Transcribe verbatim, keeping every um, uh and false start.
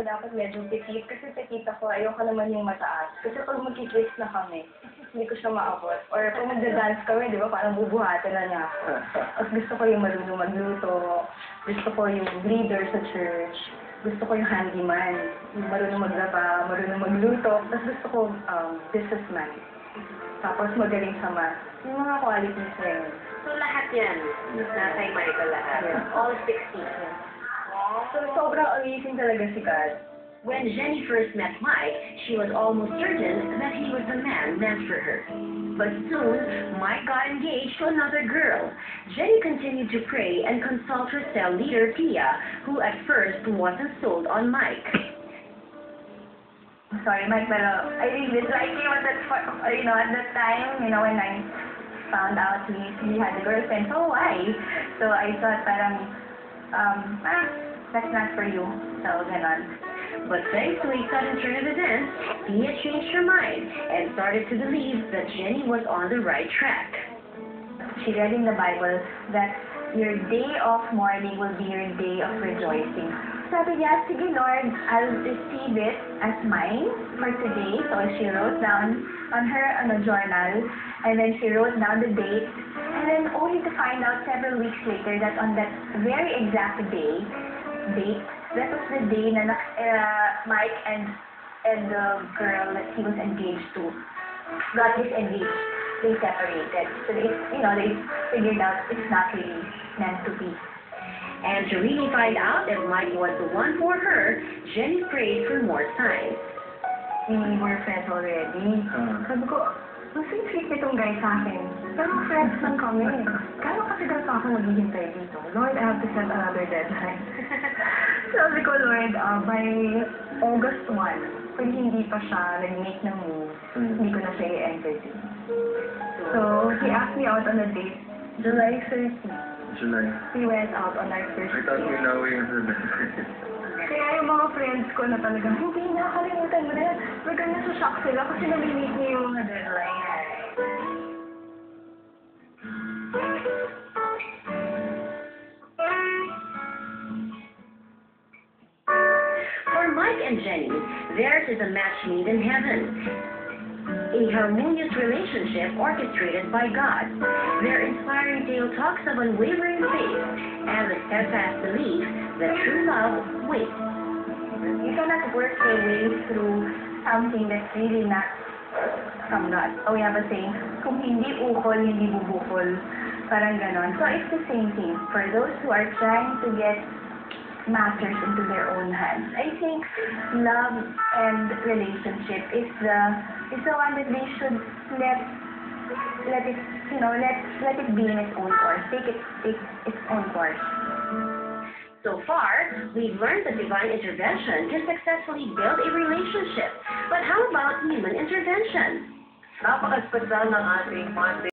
dapat medyo petite. Kasi petite ako, ayoko naman yung mataas. Kasi pag magkikiss na kami, hindi ko siya maabot. Or pag magda-dance kami, di ba, parang bubuhatin na niya ako. Tapos gusto ko yung marunong magluto. Gusto ko yung leader sa church. Gusto ko yung handyman. Yung marunong maglaba, marunong magluto. Tapos gusto ko um, businessman. Tapos magaling sa math. Yung mga qualities na yun. So lahat yan, na kay Michael lahat. Yeah. All sixteen. So, sobrang amazing talaga si God. When Jenny first met Mike, she was almost certain that he was the man meant for her. But soon, Mike got engaged to another girl. Jenny continued to pray and consult her cell leader, Pia, who at first wasn't sold on Mike. Sorry, Mike, pero I really did like him at that, you know, at that time, you know, when I found out he, he had a girlfriend. So why? So I thought parang, um, ah, that's not for you. So, ganon. But thanks to a sudden turn of events, Pia changed her mind and started to believe that Jenny was on the right track. She read in the Bible that your day of mourning will be your day of rejoicing. Sabi niya, sige Lord, I'll receive it as mine for today. So she wrote down on her ano, journal, and then she wrote down the date, and then only to find out several weeks later that on that very exact day, date, that was the day na uh, Mike and and the girl that he was engaged to got disengaged. They separated. So they, you know, they figured out it's not really meant to be. And to really find out if Mike was the one for her, Jenny prayed for more signs. We were friends already. Uh. Sabi ko, mas sweet nitong guy sa akin. Pero friends lang kami. Gano'n katagal pa ako maghihintay dito? Lord, I have to set another deadline. Sabi ko, Lord, uh, by August first, pag hindi pa siya nag-make ng move, Mm. hindi ko na siya i-entertain. So, he asked me out on a date, July thirtieth. July. We went out on our first I thought we date. know yung sabi. Kaya yung mga friends ko na talagang, hindi, nakakalimutan mo na yan. We're gonna shock sila kasi nami-meet niyo yung mga deadline. For Mike and Jenny, theirs is a match made in heaven. A harmonious relationship orchestrated by God. Their inspiring tale talks of unwavering faith and the steadfast belief that true love waits. You cannot work your way through something that's really not from God. So we have a saying, kung hindi ukol, hindi bubukol. Parang ganon. So it's the same thing. For those who are trying to get matters into their own hands, I think love and relationship is the is the one that they should let let it you know let let it be in its own course. Take it take its own course. So far, we've learned that divine intervention can successfully build a relationship. But how about human intervention? Napaka-special ng ating Monday